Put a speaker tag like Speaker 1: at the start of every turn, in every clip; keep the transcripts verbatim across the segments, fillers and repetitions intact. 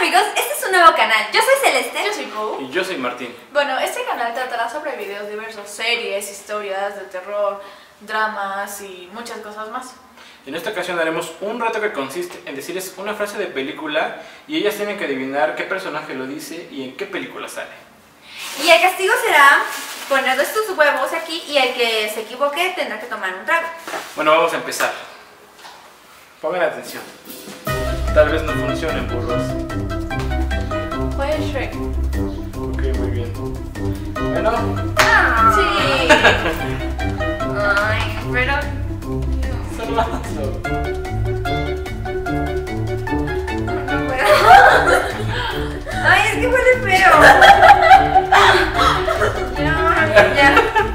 Speaker 1: amigos, este es un nuevo canal. Yo soy Celeste.
Speaker 2: Yo soy Pau.
Speaker 3: Y yo soy Martín.
Speaker 2: Bueno, este canal tratará sobre videos diversos, series, historias de terror, dramas y muchas cosas más.
Speaker 3: En esta ocasión haremos un reto que consiste en decirles una frase de película y ellas tienen que adivinar qué personaje lo dice y en qué película sale.
Speaker 1: Y el castigo será poner estos huevos aquí y el que se equivoque tendrá que tomar un trago.
Speaker 3: Bueno, vamos a empezar. Pongan atención. Tal vez no funcionen, burros.
Speaker 2: ¿Cuál es Shrek?
Speaker 3: Ok, muy bien. Bueno.
Speaker 1: Ah,
Speaker 2: Sí.
Speaker 1: Ay, pero...
Speaker 3: Solo hazlo.
Speaker 1: No puedo. Ay, es que huele feo. Ya, ya.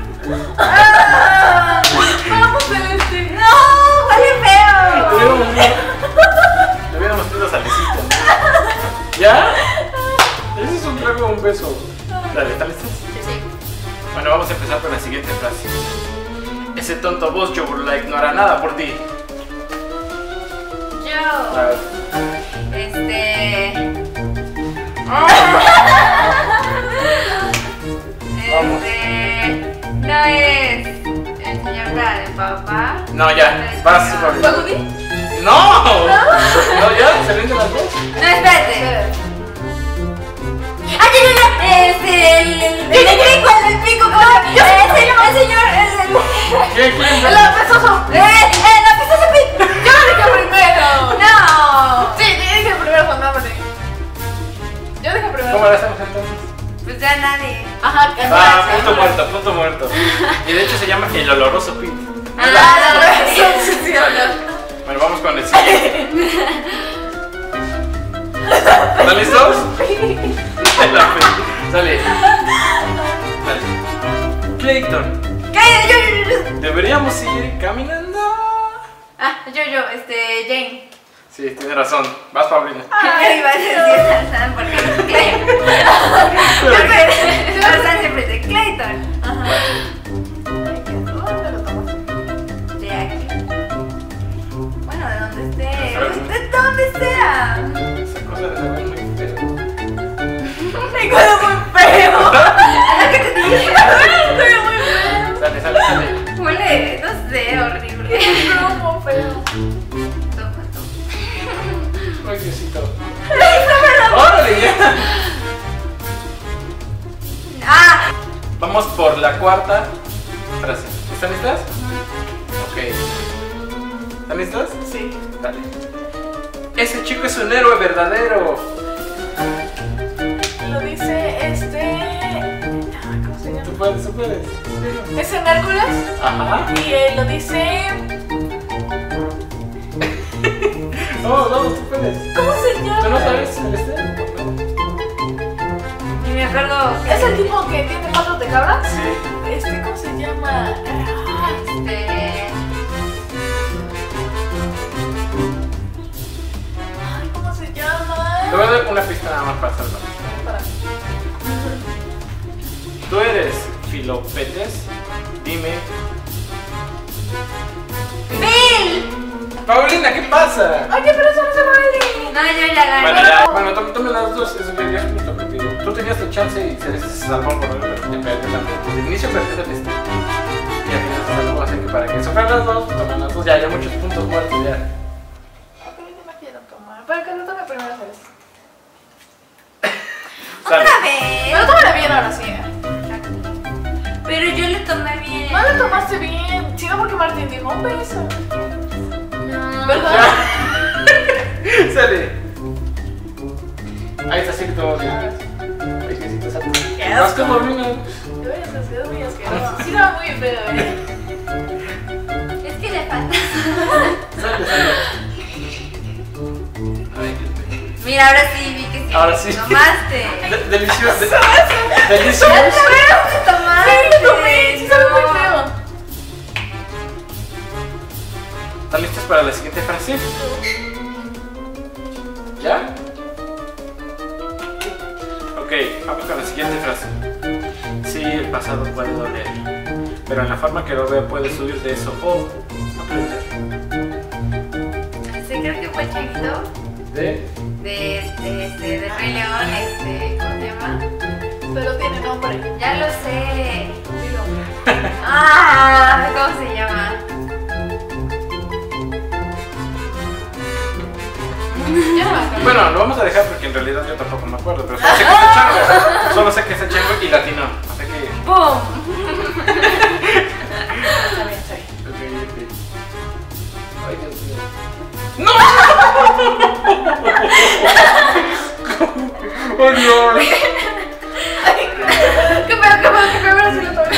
Speaker 1: Ah,
Speaker 2: ¡Vamos, Celeste!
Speaker 1: no, huele feo.
Speaker 3: Le hubiéramos pedido salecita, ¿no? ¿Ya? Ese es un trago o un beso. Dale, ¿están listos?
Speaker 1: Sí.
Speaker 3: Bueno, vamos a empezar con la siguiente frase. Ese tonto boss Joburlike no hará nada por ti.
Speaker 1: Yo.
Speaker 3: A ver.
Speaker 1: Este... Este... No es el señor cara de papá.
Speaker 3: No, ya, vas, Fabi.
Speaker 2: ¿Bagudi?
Speaker 3: ¡No! ¿No, ya? ¿Se rinden las dos?
Speaker 1: No, espérate. ¡Ah, ya, ya, ya! Este... El... El, el, el pico, el del pico, ¿cómo? El señor, el señor, el... el...
Speaker 3: ¿Quién, quién?
Speaker 2: ¡El apestoso!
Speaker 1: ¡Eh! ¡Eh! ¡La pizza se pica!
Speaker 2: ¡Yo lo dije primero!
Speaker 1: ¡No!
Speaker 2: Sí, yo dije primero con nombre. Yo dije primero.
Speaker 3: ¿Cómo la hacemos entonces?
Speaker 1: Pues ya nadie.
Speaker 2: Ajá, que
Speaker 3: Ah, punto muerto, punto muerto. Y de hecho se llama el oloroso pit.
Speaker 1: Ah,
Speaker 2: la verdad, sí, sí, sí.
Speaker 3: Bueno, vamos con el siguiente. ¿Están listos? La fe- Sale. Sale. Clayton,
Speaker 1: ¿Qué? Yo, yo, yo.
Speaker 3: ¿deberíamos seguir caminando?
Speaker 1: Ah, yo, yo, este, Jane.
Speaker 3: Sí, tiene razón. Vas, Paulina.
Speaker 1: Ay, iba a decir Tarzán porque es Clayton. Tarzán siempre dice Clayton. Ajá.
Speaker 2: ¿Dónde lo tomas?
Speaker 1: De aquí. Bueno, de donde esté. De donde sea.
Speaker 3: Esa cosa de saber muy feo.
Speaker 1: Me quedo muy feo. ¿Qué te dije?
Speaker 2: Estoy muy feo.
Speaker 3: Sale, sale, sale.
Speaker 1: Huele, no sé, horrible.
Speaker 2: Como feo.
Speaker 1: Toma, toma.
Speaker 3: Ay, Diosito. ¡Órale, ya!
Speaker 1: Ah,
Speaker 3: Vamos por la cuarta frase. ¿Están listas? Ok. ¿Están listas?
Speaker 2: Sí.
Speaker 3: Dale. Ese chico es un héroe verdadero.
Speaker 2: Lo dice este. Ay, ¿cómo se
Speaker 3: Tú
Speaker 2: llama?
Speaker 3: puedes, tú puedes.
Speaker 2: Es en Hércules.
Speaker 3: Ajá.
Speaker 2: Y eh, lo dice.
Speaker 3: Vamos, vamos, tú puedes.
Speaker 2: ¿Cómo se llama?
Speaker 3: ¿Tú no sabes Celeste?
Speaker 1: y me acuerdo.
Speaker 2: ¿Es el tipo que tiene patas de cabra?
Speaker 3: Sí.
Speaker 2: Este, ¿cómo se llama? Ah,
Speaker 1: Este.
Speaker 2: Ay, ¿cómo se llama?
Speaker 3: Te voy a dar una pista nada más para hacerlo.
Speaker 2: Para.
Speaker 3: Tú eres Filopetes. Dime.
Speaker 1: ¡Bill!
Speaker 3: Paulina, ¿qué pasa?
Speaker 2: Oye, pero eso no se vale.
Speaker 1: No, yo ya gané.
Speaker 3: Bueno, ya. Bueno, tome, tome las dos. Eso ya es justo porque tú tenías tu chance y Celeste se salvó por lo menos. Te perdió también. Desde el inicio perdió el este. Y al final se salvó, así que para que sufran las dos, tomen las dos. Ya, ya muchos puntos muertos ya.
Speaker 2: Pero yo no quiero tomar. Pero que lo tome primero, ¿sabes?
Speaker 3: Sale.
Speaker 1: Otra vez.
Speaker 2: Pero tómale bien ahora sí.
Speaker 1: Pero yo le tomé bien.
Speaker 2: No lo tomaste bien. Sino porque Martín dijo un beso.
Speaker 1: No.
Speaker 2: ¿Verdad?
Speaker 3: Ya. Sale. Ahí está, sí que todo bien. Ay, Diosito santo.
Speaker 2: Qué
Speaker 3: Vas
Speaker 2: asco.
Speaker 3: como Paulina.
Speaker 2: Te voy a hacer muy asqueroso. Sí, era muy feo, ¿eh?
Speaker 1: Es que le falta.
Speaker 3: Sale, sale. Ay, Dios mío.
Speaker 1: Mira, ahora sí vi que sí.
Speaker 3: Ahora sí.
Speaker 1: Tomaste.
Speaker 3: De- Delicioso. de-
Speaker 1: ¡Ya
Speaker 3: Delicioso.
Speaker 1: te tomaste!
Speaker 2: Sí, lo tomé. Sí, sabe muy feo.
Speaker 3: ¿Están listos para la siguiente frase? ¿Ya? Ok, vamos con la siguiente frase. Sí, el pasado puede doler, pero en la forma que lo veo puede subir de eso o aprender.
Speaker 1: Sí, creo que fue el changuito
Speaker 3: ¿De?
Speaker 1: de, de, este, de Ah, ¿cómo se llama?
Speaker 2: Ya no me acuerdo.
Speaker 3: Bueno, lo vamos a dejar porque en realidad yo tampoco me acuerdo, pero solo sé que es el chango. Solo sé que es el chango y latino. O sea que.
Speaker 1: ¡Pum!
Speaker 2: Está bien, está bien.
Speaker 3: Ok, ok. Ay, Dios mío. ¡No! ¡Oh, no!
Speaker 2: ¿Qué pedo, qué pedo, qué pedo? Ahora sí lo tomo.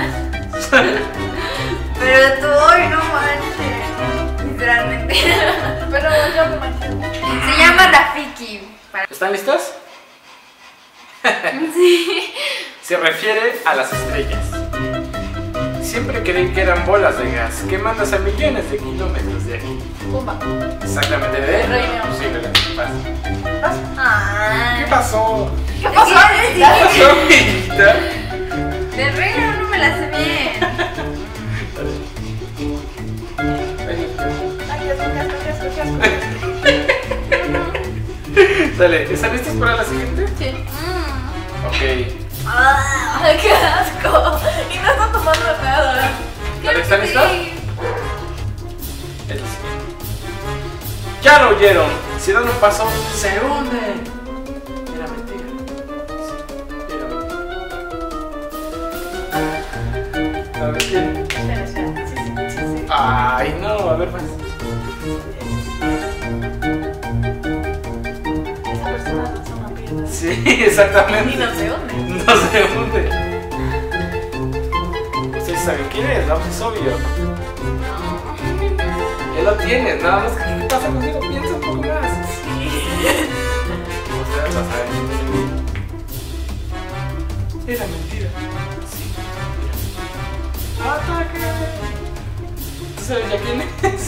Speaker 1: Pero tú hoy no manches. Literalmente.
Speaker 2: Pero yo me manché.
Speaker 1: Se llama Rafiki. Para-
Speaker 3: ¿Están listas?
Speaker 1: Sí.
Speaker 3: Se refiere a las estrellas. Siempre creí que eran bolas de gas quemadas a millones de kilómetros de aquí.
Speaker 2: Pumba.
Speaker 3: Exactamente, ¿de?
Speaker 2: Rey León.
Speaker 3: Sí, ¿verdad? Pasa.
Speaker 1: Ay.
Speaker 3: ¿Qué pasó?
Speaker 2: ¿Qué pasó?
Speaker 1: ¿Qué
Speaker 3: ¿Qué pasó, amiguita?
Speaker 1: Del Rey León no me la sé bien.
Speaker 2: Ay, Dios mío, qué asco, qué asco, qué asco.
Speaker 3: Dale, ¿están listos para la siguiente?
Speaker 2: Sí.
Speaker 1: Mm.
Speaker 3: Ok.
Speaker 1: Ah.
Speaker 2: Ay, qué asco. Y no están tomando nada.
Speaker 3: Dale, ¿están listos?
Speaker 1: Sí.
Speaker 3: Es la siguiente. Ya lo oyeron. Si dan un paso, se hunde. Era mentira. Sí, era mentira. A ver, ¿quién?
Speaker 2: Espera, espera. Sí, sí, sí, sí.
Speaker 3: Ay, no, a ver más.
Speaker 2: Esa persona no se una pierna.
Speaker 3: Sí, exactamente.
Speaker 2: Y no sé dónde.
Speaker 3: No se hunde. Ustedes saben quién es, ¿no? Es obvio. Ya lo tienes, nada más que ¿qué pasa contigo? Piensa un poco más. Ustedes lo saben. Era mentira. Sí, era. ¡Ataque! ¿Tú sabes ya quién es?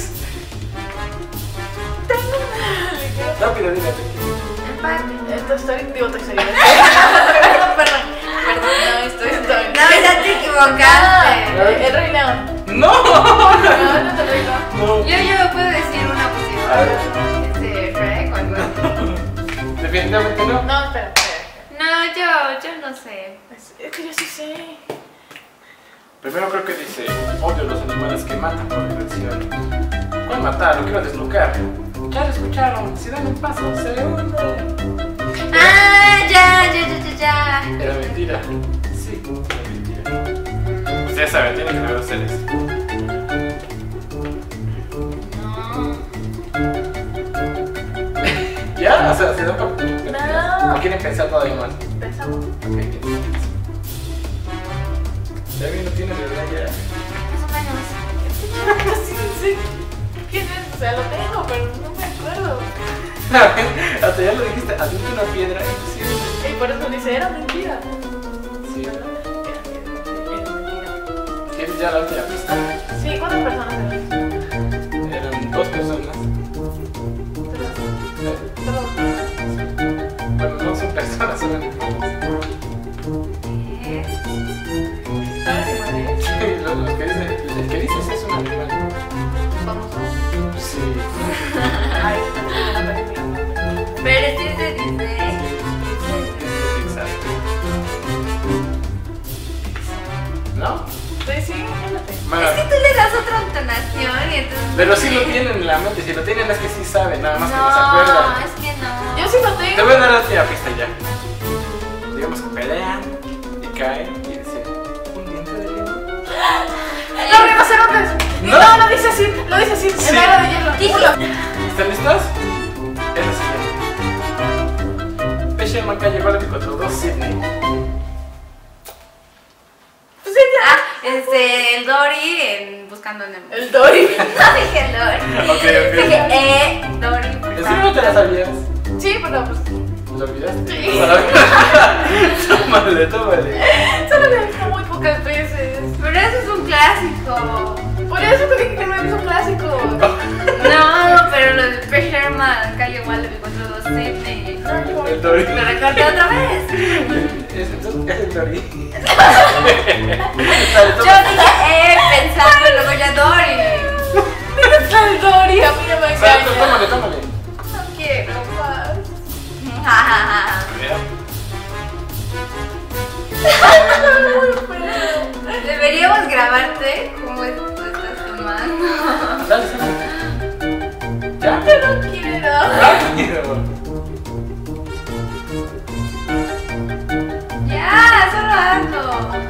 Speaker 3: Rápido, dile.
Speaker 2: Esto estoy, digo, te estoy. Perdón, perdón. Perdón, no, estoy, estoy.
Speaker 1: No, ya te equivocaste.
Speaker 2: Ah, el Rey León.
Speaker 3: ¡No!
Speaker 2: No, no es el Rey León.
Speaker 3: No.
Speaker 1: Yo, yo puedo decir una posición.
Speaker 3: A ver.
Speaker 1: Este, Shrek o algo.
Speaker 3: Definitivamente no.
Speaker 2: No, espera, espera.
Speaker 1: No, yo, yo no sé.
Speaker 2: Es, es que yo sí sé.
Speaker 3: Primero creo que dice, odio los animales que matan por diversión. ¿Cuál matar? Lo quiero deslucar. Ya lo escucharon, si dan un paso, se hunde.
Speaker 1: Ah, ya, ya, ya, ya, ya.
Speaker 3: Era mentira. Sí, era mentira. Ustedes saben, tienen que ver ustedes.
Speaker 1: No.
Speaker 3: ¿Ya? O sea, se dan por...
Speaker 2: No.
Speaker 3: ¿O quieren pensar todavía más?
Speaker 2: Pensamos.
Speaker 3: Ok, piensen, piensen. David no tiene verdad ya.
Speaker 1: Más o menos.
Speaker 2: Yo sí sé quién es. O sea, lo tengo, pero no me acuerdo.
Speaker 3: Hasta ya lo dijiste, avienta una piedra y sí.
Speaker 2: Y por eso dice, era mentira.
Speaker 3: Sí.
Speaker 2: Era mentira.
Speaker 3: ¿Quieres ya la última pista?
Speaker 2: Sí, ¿cuántas personas eran?
Speaker 3: Eran dos personas.
Speaker 2: Perdón.
Speaker 3: Bueno, no son personas, son animales.
Speaker 1: Eh,
Speaker 2: ¿Sabes mi madre?
Speaker 3: Los, los que dicen, el que dices es un animal.
Speaker 2: Vamos.
Speaker 3: Sí.
Speaker 2: Ay, esta es una película.
Speaker 1: Pero este es de Disney.
Speaker 3: Pixar. ¿No?
Speaker 2: Sí, sí, fíjate.
Speaker 3: Bueno,
Speaker 1: Es que tú le das otra entonación y entonces.
Speaker 3: pero sí lo tienen en la mente. Si lo tienen es que sí saben, nada más que no se
Speaker 1: No,
Speaker 3: acuerdan.
Speaker 1: es que no.
Speaker 2: Yo sí lo
Speaker 3: Te
Speaker 2: tengo.
Speaker 3: voy a dar la última pista ya. Digamos que pelean y caen y dicen un diente de león.
Speaker 2: ¡Los rinocerontes!
Speaker 3: No.
Speaker 2: No, lo dice así, lo dice así.
Speaker 3: Sí.
Speaker 2: En la era de hielo.
Speaker 1: Dígalo.
Speaker 3: ¿Están listos? Es la siguiente. Fisherman Calle Golf contra dos Sydney.
Speaker 2: Pues sí, ya.
Speaker 1: Ah, este, el Dory en Buscando a Nemo.
Speaker 2: El Dory.
Speaker 1: No dije el Dory.
Speaker 3: Ok, ok.
Speaker 1: Dije, eh, Dory.
Speaker 3: ¿En serio no te la sabías?
Speaker 2: Sí, pero pues.
Speaker 3: ¿Lo olvidaste?
Speaker 2: Sí.
Speaker 3: Tómale, tómale.
Speaker 2: Solo lo he visto muy pocas veces.
Speaker 1: Pero eso es un clásico.
Speaker 2: Por eso te dije que no es un clásico.
Speaker 1: No, pero lo de Fisherman Calle Wallaby contra dos Sydney.
Speaker 3: El Dory.
Speaker 1: ¿Lo recordé otra vez?
Speaker 3: Es, entonces, es el Dory.
Speaker 1: Yo dije, eh, pensando y luego ya Dory.
Speaker 2: Es el Dory, a mí no me
Speaker 3: Exacto,
Speaker 2: engaña.
Speaker 3: tómale, tómale.
Speaker 2: No quiero más.
Speaker 1: Ja, ja, ja.
Speaker 3: Mira.
Speaker 1: Debería Podríamos grabarte cómo es- tú estás tomando.
Speaker 3: Dale, sí. ¿Ya?
Speaker 2: Yo no quiero.
Speaker 3: Rápido.
Speaker 1: Ya, solo hazlo.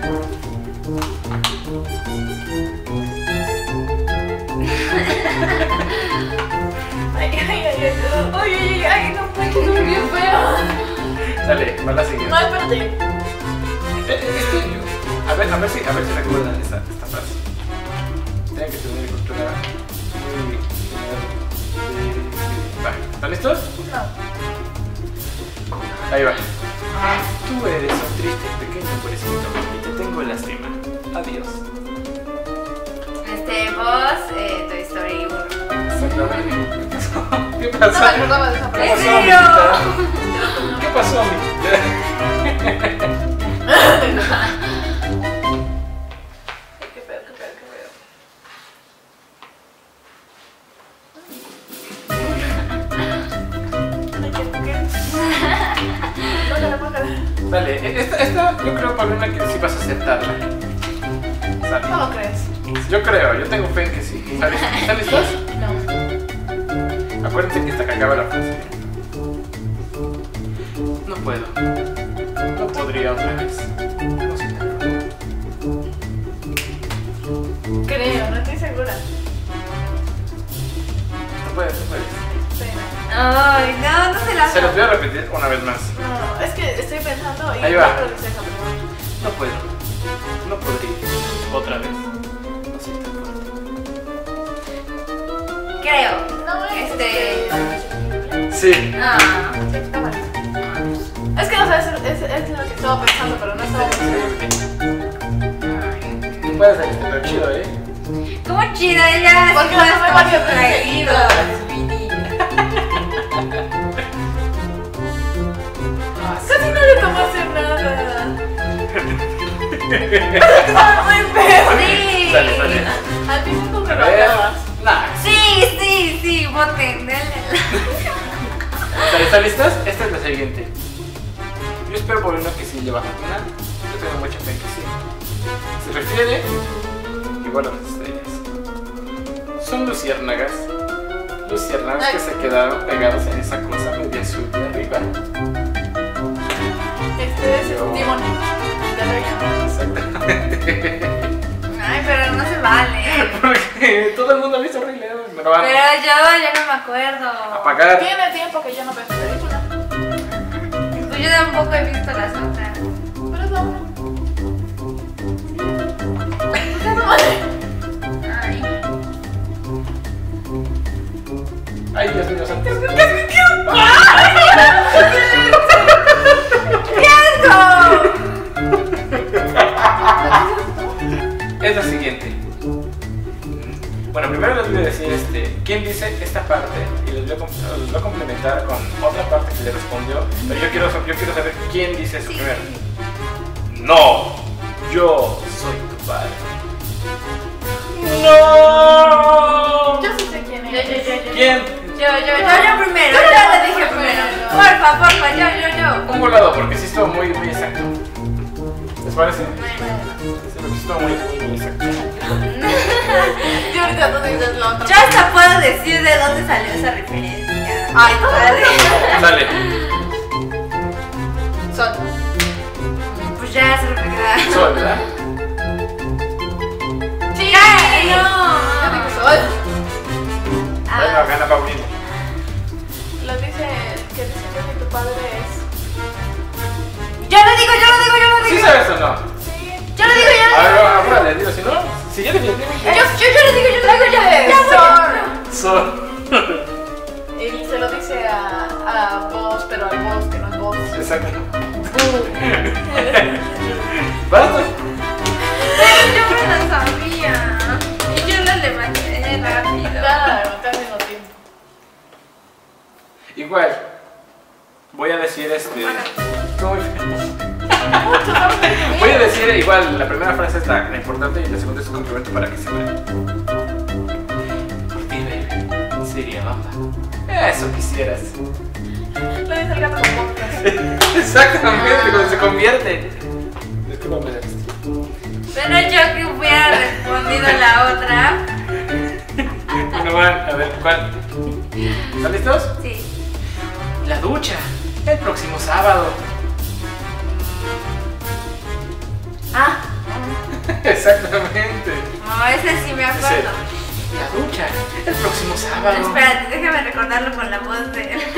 Speaker 2: Ay, ay, ay, ay, ay, ay, ay, ay, no puedo, es bien feo.
Speaker 3: Dale, va la siguiente.
Speaker 2: No, espérate.
Speaker 3: Eh, eh, Este, a ver, a ver si, a ver si recuerdan esta, esta frase. Tienen que tener cultura muy general. Va, ¿están listos?
Speaker 2: No.
Speaker 3: Ahí va. Tú eres un triste pequeño pobrecito y te tengo lástima. Adiós.
Speaker 1: Este, vos, eh, Toy Story uno.
Speaker 3: Exactamente. ¿Qué
Speaker 2: No
Speaker 3: pasó?
Speaker 2: me acordaba de esa
Speaker 3: ¿Qué
Speaker 2: frase.
Speaker 1: ¿En
Speaker 3: pasó,
Speaker 1: serio?
Speaker 3: amiguita? ¿Qué pasó, mi?
Speaker 2: Ay, qué pedo, qué pedo, qué pedo. Ay, qué qué. Póngala, póngala.
Speaker 3: Dale, esta, esta yo creo, Paulina, que sí vas a aceptarla. ¿Sale?
Speaker 2: ¿Cómo crees?
Speaker 3: Yo creo, yo tengo fe en que sí. ¿Sale? ¿Están listos?
Speaker 2: No.
Speaker 3: Acuérdense que hasta que acaba la frase. No puedo. No podría otra vez. No sé.
Speaker 2: Creo, no estoy segura.
Speaker 3: No puedes, no puedes.
Speaker 2: Espera.
Speaker 1: Ay, no, no se la
Speaker 3: Se los voy a repetir una vez más.
Speaker 2: No, es que estoy pensando y
Speaker 3: Ahí va.
Speaker 2: creo que se acabó.
Speaker 3: No puedo. No podría. Otra vez. No sé.
Speaker 1: Creo.
Speaker 2: No,
Speaker 1: Este.
Speaker 3: Sí.
Speaker 1: Ah.
Speaker 2: Sí, cámara. Es que no sé, es, es, es lo que estaba pensando, pero no estaba pensando.
Speaker 3: No puedes salir, pero chido, ¿eh?
Speaker 1: ¿Cómo chido ella?
Speaker 2: Porque no me varios preferidos. Casi no le tomo hacer nada. Estaba muy feo.
Speaker 1: Sí.
Speaker 3: Sale, sale.
Speaker 2: A ti no te
Speaker 3: A ver.
Speaker 2: acabas.
Speaker 3: Nah.
Speaker 1: Sí, sí, sí, voten, denle.
Speaker 3: ¿Están- ¿Están listas? Esta es la siguiente. Yo espero por uno que sí le va a funcionar. Yo tengo mucha fe que sí. Se refiere igual a las estrellas. Son luciérnagas. Luciérnagas que se quedaron pegados en esa cosa media azul de arriba.
Speaker 2: Este es Timón. De Reina.
Speaker 3: Exactamente.
Speaker 1: Ay, pero no se vale.
Speaker 3: Porque todo el mundo ha visto Rey León. Me lo van
Speaker 1: Pero
Speaker 3: a
Speaker 1: yo ya no me acuerdo.
Speaker 3: apagar.
Speaker 2: Tiene tiempo que yo no veo esta película.
Speaker 1: Pues yo tampoco he visto las otras.
Speaker 2: Pero es la una. Ya no vale.
Speaker 1: Ay.
Speaker 3: Ay, Dios mío, santo.
Speaker 1: ¡Qué asco!
Speaker 3: Es la siguiente. Bueno, primero les voy a decir este, quién dice esta parte y les voy, a, com- les voy a complementar con otra parte que le respondió. Pero yo quiero, yo quiero saber quién dice eso
Speaker 1: Sí.
Speaker 3: primero. No, yo soy tu padre. No.
Speaker 2: Yo sí sé quién es.
Speaker 1: Yo, yo, yo, yo.
Speaker 3: ¿Quién?
Speaker 1: Yo, yo, yo, yo primero. Yo ya le dije primero. Porfa, porfa, yo, yo, yo.
Speaker 3: Un volado, porque sí estuvo muy, muy exacto. ¿Les parece? Sí, porque sí estuvo muy, muy, muy exacto.
Speaker 2: Yo ahorita tú dices lo otro.
Speaker 1: Yo hasta puedo decir de dónde salió esa referencia.
Speaker 2: Ay, no.
Speaker 1: Vale.
Speaker 3: Dale.
Speaker 2: Son.
Speaker 1: Pues ya se lo me queda.
Speaker 3: Sol, ¿verdad?
Speaker 2: Sí.
Speaker 1: ¡Ay, no!
Speaker 2: Yo digo Sol.
Speaker 3: Bueno,
Speaker 1: Ah,
Speaker 3: gana Paulina.
Speaker 2: Lo dice que dice que tu padre es.
Speaker 1: yo lo digo, yo lo digo, yo lo
Speaker 3: ¿Sí
Speaker 1: digo.
Speaker 3: sabes o no?
Speaker 2: Sí.
Speaker 1: Yo lo digo, yo
Speaker 3: A
Speaker 1: lo
Speaker 3: ver,
Speaker 1: digo.
Speaker 3: apúrale, digo, si no, si ya definitivamente.
Speaker 1: Yo, yo, yo lo digo, yo lo digo, ya.
Speaker 2: Es
Speaker 1: Ya,
Speaker 2: Sol.
Speaker 3: Sol.
Speaker 2: Y se lo dice a, a vos, pero al vos que no es vos.
Speaker 3: Exacto. Basta.
Speaker 1: Pero yo me lo sabía. Y yo lo levanté rápido.
Speaker 2: Claro, está al mismo tiempo.
Speaker 3: Igual. Voy a decir este. ¿Cómo? Voy a decir igual, la primera frase es la, la importante y la segunda es un complemento para que se vea. Por ti, baby. Sería bamba. Eso quisieras.
Speaker 2: Lo dice el gato con podcast.
Speaker 3: Exactamente, cuando se convierte. Es que vamos a ver esto.
Speaker 1: Bueno, yo que hubiera respondido la otra.
Speaker 3: Bueno, van, a ver, ¿cuál? ¿Están listos?
Speaker 1: Sí.
Speaker 3: La ducha, el próximo sábado.
Speaker 1: Ah.
Speaker 3: Exactamente.
Speaker 1: No, ese sí me acuerdo.
Speaker 3: La ducha, el próximo sábado.
Speaker 1: Espérate, déjame recordarlo con la voz de él.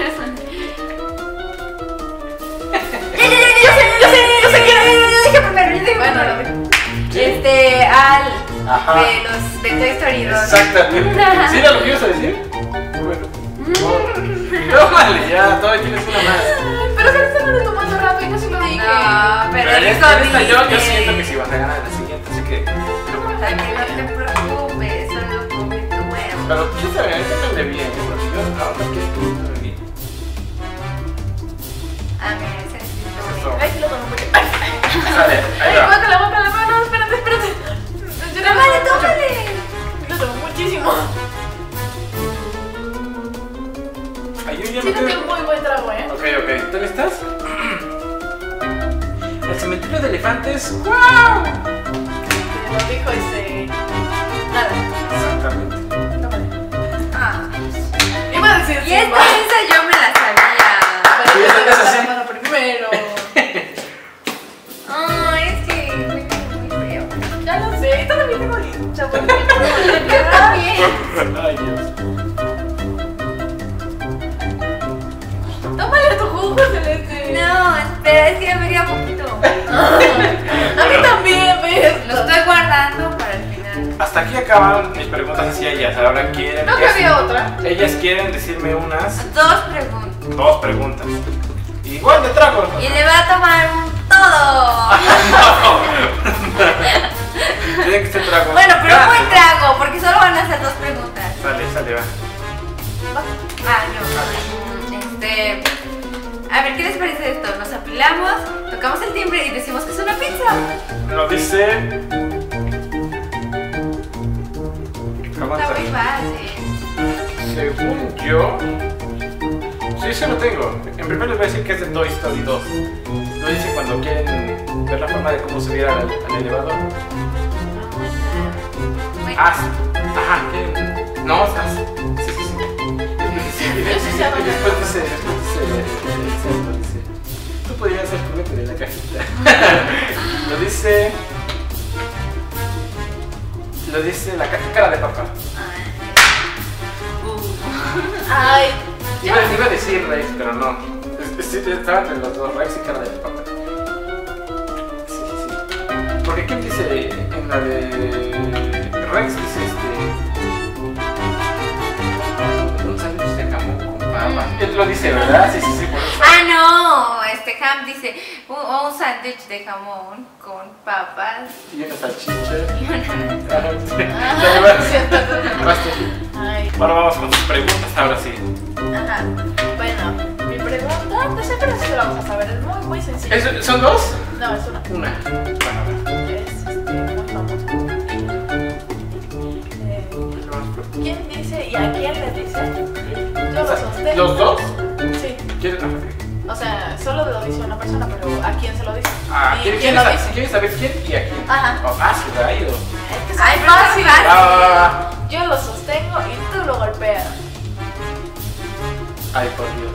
Speaker 1: Yo sé, yo sé, yo sé que yo dije primero, yo dije
Speaker 2: Bueno,
Speaker 1: primero.
Speaker 3: ¿Sí?
Speaker 1: Este, Al,
Speaker 3: Ajá.
Speaker 1: de los de Toy Story dos.
Speaker 3: Exactamente. ¿Sí era lo que ibas a decir? Bueno. Tómale, ya, todavía tienes una más.
Speaker 2: Pero se están retomando rato y casi lo dije.
Speaker 1: No, pero
Speaker 3: en
Speaker 1: dijo
Speaker 3: esta, en esta yo, yo
Speaker 1: dice.
Speaker 3: siento que sí vas a ganar en la siguiente, así que.
Speaker 1: Ay, que no te preocupes, solo come tu huevo.
Speaker 3: Pero quién sabe, a mí me de bien, porque yo ahora quiero que me bien.
Speaker 1: Ah, mira, ese es el
Speaker 3: Eso.
Speaker 2: Ay, sí lo tomo mucho. Ay,
Speaker 3: Sale, ahí
Speaker 2: ay,
Speaker 3: va.
Speaker 2: guácala, guácala, guácala, no, espérate, espérate. Yo no
Speaker 1: Tómale,
Speaker 2: lo tomo mucho.
Speaker 1: tómale.
Speaker 2: Lo tomo muchísimo.
Speaker 3: Ay, yo ya
Speaker 2: Sí,
Speaker 3: me
Speaker 2: que es
Speaker 3: quedo.
Speaker 2: un muy buen trago, ¿eh?
Speaker 3: Ok, ok, ¿dónde estás? El cementerio de elefantes. ¡Wow!
Speaker 2: Te lo dijo ese. Nada.
Speaker 3: Exactamente.
Speaker 2: Tómale.
Speaker 1: Ah.
Speaker 2: Iba a decir
Speaker 1: Y esta,
Speaker 2: Simba,
Speaker 1: esa yo me la sabía.
Speaker 2: pero
Speaker 3: Sí,
Speaker 2: yo
Speaker 3: esa-
Speaker 2: te
Speaker 3: esa
Speaker 2: la
Speaker 3: sí.
Speaker 2: mano primero.
Speaker 1: Ay, es que muy, muy feo.
Speaker 2: Ya lo sé, todavía tengo listo.
Speaker 1: Está bien.
Speaker 3: Ay, Dios.
Speaker 2: Tómale tu jugo, Celeste.
Speaker 1: No, espera, es que ya me queda poquito.
Speaker 2: A mí también, ¿ves?
Speaker 1: Lo estoy guardando para el final.
Speaker 3: Hasta aquí acaban mis preguntas hacia ellas. Ahora quieren.
Speaker 2: No que había otra.
Speaker 3: Ellas quieren decirme unas
Speaker 1: Dos preguntas.
Speaker 3: dos preguntas. Igual de tragos.
Speaker 1: Y le va a tomar un todo.
Speaker 3: Tiene que ser trago.
Speaker 1: Bueno, pero un buen
Speaker 3: grande.
Speaker 1: trago, porque solo van a hacer dos preguntas.
Speaker 3: Sale, sale, va.
Speaker 1: Ah, no. Este. A ver, ¿qué les parece esto? Nos apilamos, tocamos el timbre y decimos que es una pizza.
Speaker 3: Lo dice. ¿Cómo
Speaker 1: Está
Speaker 3: está?
Speaker 1: muy fácil.
Speaker 3: Según yo. Sí, sí lo tengo. En primer lugar les voy a decir que es de Toy Story dos. Lo dice cuando quieren ver la forma de cómo subir al, al elevador. Ah, ajá, ¿qué? No, estás. Sí, sí, sí. Sí, y de-
Speaker 2: Yo sí sé a
Speaker 3: y
Speaker 2: dónde
Speaker 3: después
Speaker 2: va.
Speaker 3: dice, después dice, dice, dice, tú podrías ser juguete de la cajita. Lo dice. Lo dice la ca- cara de papá.
Speaker 2: Ay,
Speaker 3: Iba, iba a decir Rex, pero no. Es- es- Estaba entre los dos, Rex y cara de papá. Sí, sí, sí. Porque ¿quién dice en la de Rex? Dice este. Un sándwich de jamón con papa. Él lo dice, ¿verdad? Sí, sí, sí, por eso.
Speaker 1: Ah, no, este Ham dice un, un sándwich de jamón con papas
Speaker 3: Y una salchicha.
Speaker 1: y una...
Speaker 3: Ajá, sí.
Speaker 2: ah,
Speaker 3: Ya vas.
Speaker 2: siento.
Speaker 3: Vas tú.
Speaker 2: Ay,
Speaker 3: Bueno, vamos con tus preguntas ahora sí.
Speaker 1: Ajá.
Speaker 2: bueno, mi pregunta, no sé, pero sí la vamos a saber, es muy, muy sencilla.
Speaker 3: ¿Es- ¿Son dos?
Speaker 2: No, es una.
Speaker 3: Una. Bueno,
Speaker 2: Es este, muy famosa. Eh, ¿Quién dice y a quién le dice? Yo lo sostengo.
Speaker 3: ¿los dos?
Speaker 2: Sí.
Speaker 3: ¿Quieren? Ah, ok.
Speaker 2: O sea, solo lo dice una persona, pero ¿a quién se lo dice?
Speaker 3: Ah,
Speaker 2: ¿Y
Speaker 3: ¿quieren,
Speaker 2: quién
Speaker 3: quieren
Speaker 2: lo
Speaker 3: sa-
Speaker 2: dice?
Speaker 3: quieren saber quién y a quién?
Speaker 2: Ajá.
Speaker 3: Oh, ah, sí, ha ido.
Speaker 2: Es que es
Speaker 1: Ay,
Speaker 2: muy
Speaker 1: pero
Speaker 2: fácil.
Speaker 1: fácil.
Speaker 3: Va, va, va, va.
Speaker 2: Yo lo sostengo y tú lo golpeas.
Speaker 3: Ay, por Dios.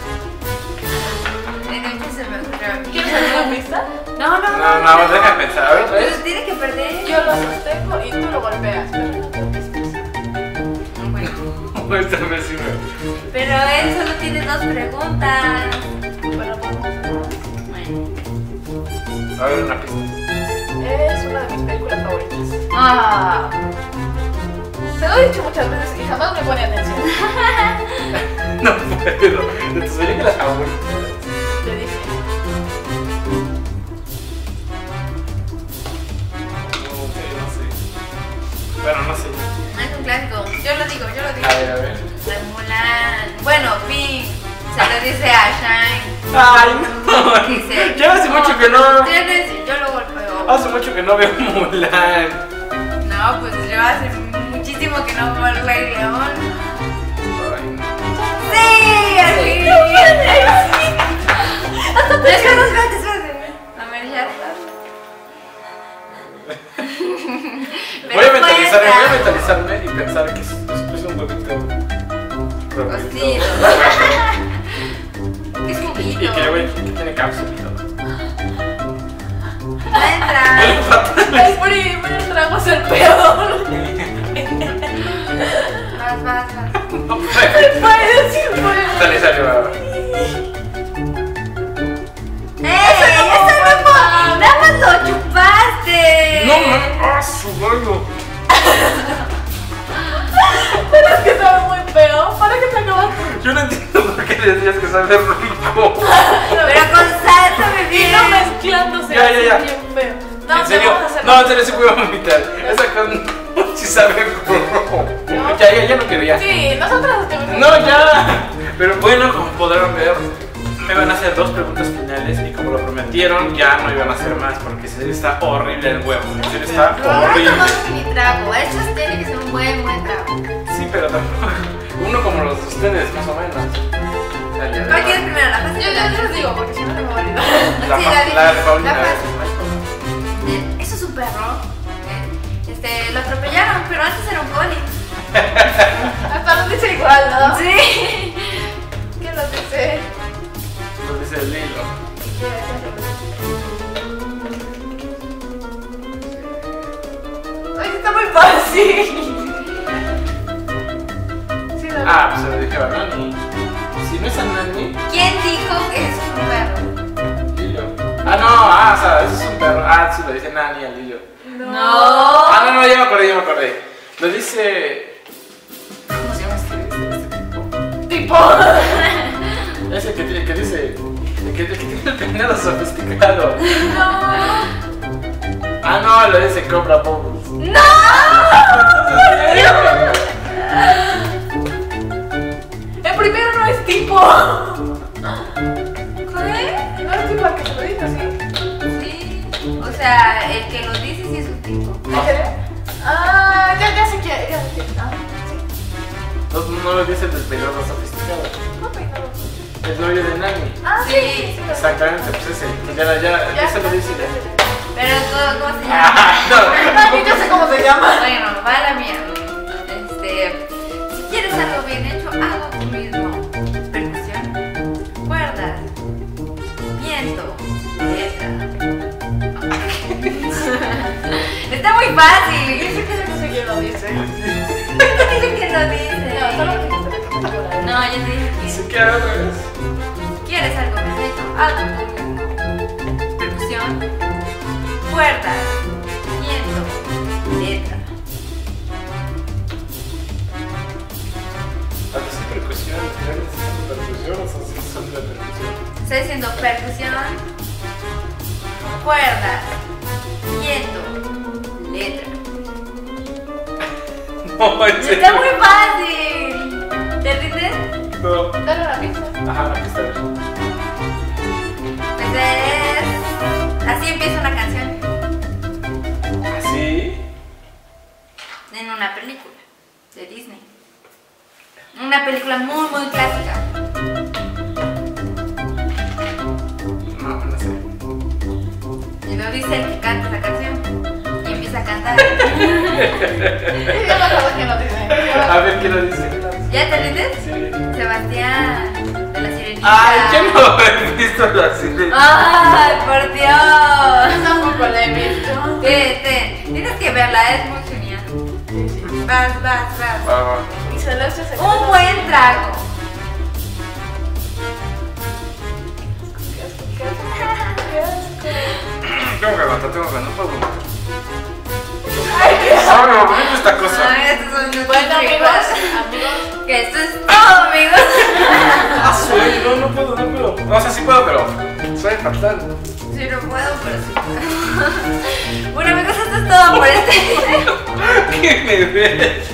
Speaker 1: En el que se me ocurrió a mí.
Speaker 2: ¿Quieres alguna pista?
Speaker 1: No, no,
Speaker 3: No, no, deja de pensar. A ver, otra vez.
Speaker 1: Pues tiene que perder.
Speaker 2: Yo lo sostengo y tú lo golpeas. Pero no te pistas.
Speaker 1: Bueno,
Speaker 3: Esta vez sí me.
Speaker 1: pero él solo tiene dos preguntas.
Speaker 2: Bueno, vamos.
Speaker 1: Bueno.
Speaker 3: A ver, una pista.
Speaker 2: Es una de mis películas favoritas.
Speaker 1: Ah.
Speaker 2: Se lo he dicho muchas veces y jamás me pone atención.
Speaker 3: No puedo. De tus películas favoritas.
Speaker 2: Te dice.
Speaker 3: No sé, no sé. Bueno, no sé.
Speaker 1: Es un clásico. Yo lo digo, yo lo digo.
Speaker 3: A ver, a ver.
Speaker 1: La Mulan. Bueno, Pink. Se lo dice a Shine.
Speaker 3: Ay, no.
Speaker 1: Dice.
Speaker 3: Ya hace mucho que no.
Speaker 1: Tienes y yo lo golpeo.
Speaker 3: Hace mucho que no veo Mulan.
Speaker 1: No, pues yo hace muchísimo que no veo el Rey León.
Speaker 3: Ay, no.
Speaker 1: ¡Sí! ¡Al fin! Espérate, espérate, espérate. A ver, ya está.
Speaker 3: poquito.
Speaker 1: Cocido. ¿Qué es
Speaker 3: Y
Speaker 1: juguito?
Speaker 3: que, güey, que tiene cápsula y todo.
Speaker 1: No entra.
Speaker 2: El primer trago es el peor.
Speaker 1: Vas, vas, vas.
Speaker 3: No puede.
Speaker 2: Puede, sí puede.
Speaker 3: Sale, sale, va.
Speaker 1: ¡Ey! ¡Eso no fue! ¡Nada más lo chupaste!
Speaker 3: No, man. ¡Ah, su baño!
Speaker 2: Pero es que sabe muy feo. ¿Para qué te acabas?
Speaker 3: Yo no entiendo por qué decías que sabe rico.
Speaker 1: Pero con salsa,
Speaker 2: Y
Speaker 1: bebé.
Speaker 2: no mezclándose.
Speaker 3: Ya, ya, ya.
Speaker 2: así bien feo. No,
Speaker 3: ¿En serio?
Speaker 2: vamos a hacer-
Speaker 3: No, en serio sí voy a vomitar. Esa con sí sabe rojo. Ya, ya, ya no quiero ya.
Speaker 2: Sí, nosotros estuvimos.
Speaker 3: No, ya. Pero bueno, como podrán ver, me van a hacer dos preguntas finales y como lo prometieron, ya no iban a hacer más porque en serio está horrible el huevo. En serio está
Speaker 1: No, vamos a
Speaker 3: horrible.
Speaker 1: tomar un mini trago. Eso tiene que ser un buen, buen trago.
Speaker 3: Sí, pero tampoco. Uno como los de ustedes, más o menos. O sea, ya-
Speaker 1: ¿Cuál quieres primero? ¿La fácil?
Speaker 2: Yo ya les digo, porque si no te me va a olvidar.
Speaker 3: La,
Speaker 1: Sí,
Speaker 3: fa-
Speaker 1: la
Speaker 3: la,
Speaker 1: difícil,
Speaker 3: Paulina,
Speaker 1: la
Speaker 3: es
Speaker 1: fácil.
Speaker 3: más cosa.
Speaker 1: Eh, Eso es un perro. Eh, Este, lo atropellaron, pero antes era un poli.
Speaker 2: Hasta nos dice igual, ¿no?
Speaker 1: Sí.
Speaker 2: ¿Qué nos dice?
Speaker 3: Lo dice el hilo.
Speaker 2: Ay, está muy fácil. Sí, la
Speaker 3: Ah, pues se lo dije a Nani. Si no es a Nani,
Speaker 1: ¿Quién dijo que eso es un perro?
Speaker 3: Lilo. Ah, no, ah, o sea, eso es un perro. Ah, sí, lo dice Nani al Lilo.
Speaker 1: No.
Speaker 3: Ah, no, no, ya me acordé, ya me acordé. Lo dice. ¿Cómo se llama este, este tipo?
Speaker 2: tipo.
Speaker 3: Ese que, tiene- que dice. El que, el que tiene el peinado sofisticado.
Speaker 2: No.
Speaker 3: Ah, no, lo dice Cobra Bubbles.
Speaker 1: ¡No!
Speaker 2: El primero no es tipo.
Speaker 1: ¿Qué?
Speaker 2: No es tipo al que se lo dice así.
Speaker 1: Sí. O sea, el que lo dice sí es un tipo.
Speaker 2: Ah, ya, ya sé quién. Ya sé quién. Ah, sí.
Speaker 3: No, no lo dice el del peinado sofisticado.
Speaker 2: ¿Cómo peinado?
Speaker 3: El novio de Nani.
Speaker 2: Ah, sí.
Speaker 1: Sí.
Speaker 2: sí, sí, lo-
Speaker 3: Exactamente, pues ese. Ya, ya, ya,
Speaker 2: Ya,
Speaker 3: se lo dice.
Speaker 2: ya, ya,
Speaker 1: Pero ¿cómo, cómo se llama?
Speaker 3: Ah, no.
Speaker 2: ya. Ay, yo sé cómo se llama.
Speaker 1: Bueno, va la mía. Este, si quieres algo bien hecho, hago tú mismo. Percusión, cuerdas, viento, letra. Está muy
Speaker 2: Yo
Speaker 1: fácil.
Speaker 2: sé que no sé quién lo dice.
Speaker 1: Dije que lo dice.
Speaker 2: No, solo que se le
Speaker 1: No, yo te dije que
Speaker 3: ¿Sí que hago otra vez?
Speaker 1: si quieres algo bien hecho, hago tú mismo. Percusión, cuerdas, viento, letra.
Speaker 3: A ver si percusión, al final necesitan percusión o son son de percusión.
Speaker 1: Estoy diciendo percusión, cuerdas, viento, letra.
Speaker 3: No, en serio.
Speaker 1: Está muy fácil. ¿Te rindes?
Speaker 3: No.
Speaker 2: Dale una pista.
Speaker 3: Ajá, aquí está.
Speaker 1: Pues es... Así empieza una canción
Speaker 3: ¿Así?
Speaker 1: en una película de Disney. Una película muy, muy clásica.
Speaker 3: No, no sé.
Speaker 1: Y lo dice el que canta la canción. Y empieza a cantar.
Speaker 2: Yo no sé quién lo dice.
Speaker 3: A ver, ¿qué lo dice?
Speaker 1: ¿Ya te rindes?
Speaker 3: Sí.
Speaker 1: Sebastián, de la Sirenita.
Speaker 3: Ay, yo no he visto la sirena.
Speaker 1: ¡Ay, por Dios!
Speaker 2: Tampoco la he visto.
Speaker 1: Ten, ten. Tienes que verla, es muy genial. Vas, vas, vas.
Speaker 3: Va, va.
Speaker 2: Y Celeste se
Speaker 1: Un buen trago.
Speaker 3: Tengo que aguantar, tengo que aguantar, no puedo aguantar.
Speaker 2: Ay, Dios.
Speaker 3: Sabe horrible esta cosa.
Speaker 1: Ay, estos son nuestros
Speaker 2: Bueno, amigos,
Speaker 1: chicos.
Speaker 2: amigos.
Speaker 1: Que esto es todo, amigos.
Speaker 3: Ah, suele, no, no puedo, no puedo. No, o sea, sí puedo, pero suele fatal.
Speaker 1: Sí, no puedo, pero sí puedo. Bueno, amigos, esto es todo por este video.
Speaker 3: ¿Qué me ves?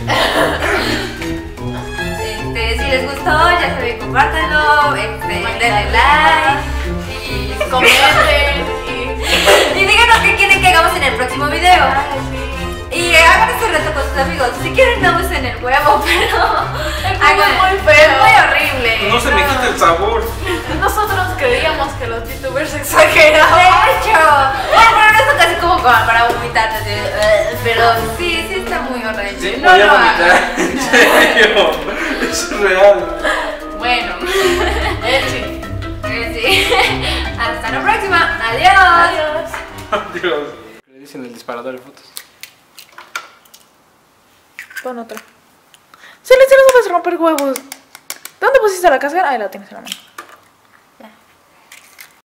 Speaker 1: Este, si les gustó, ya saben, compártanlo, este, denle like y
Speaker 2: Comenten y.
Speaker 1: y díganos qué quieren que hagamos en el próximo video.
Speaker 2: Ay, sí.
Speaker 1: Y hagan este reto con sus amigos. Si quieren, no usen el huevo, pero
Speaker 2: El huevo
Speaker 1: hagan-
Speaker 2: es muy feo.
Speaker 1: Es muy horrible.
Speaker 3: No se me quita el sabor.
Speaker 2: Nosotros creíamos que los youtubers
Speaker 1: De
Speaker 2: exageraban.
Speaker 1: hecho, bueno, pero no es casi como para, para vomitar, así, eh, pero sí, sí está muy horrible.
Speaker 3: Sí,
Speaker 1: No
Speaker 3: podía
Speaker 1: lo
Speaker 3: vomitar.
Speaker 1: hagas.
Speaker 3: En serio. Es real.
Speaker 2: Bueno, Elchi.
Speaker 1: Eh, Sí. Hasta la próxima. Adiós.
Speaker 2: Adiós.
Speaker 3: Dios. Le dicen el disparador de fotos.
Speaker 2: Pon otra. Se le hicieron a romper huevos. ¿Dónde pusiste la casera? Ahí la tienes en la mano.